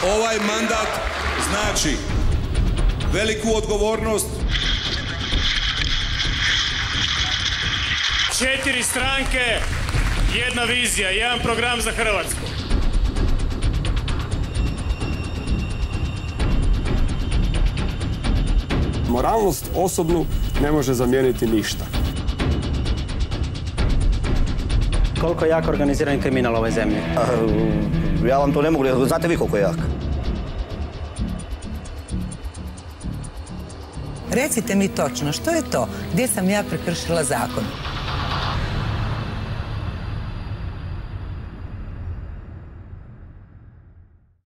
Ovaj mandat znači veliku odgovornost. 4 stranke, jedna vizija, jedan program za Hrvatsku. Moralnost osobnu ne može zamijeniti ništa. Koliko je jak organizirani kriminal u ovoj zemlji? Ja vam to ne mogu reći. Znate vi koliko je jak? Recite mi točno, što je to? Gdje sam ja prekršila zakon?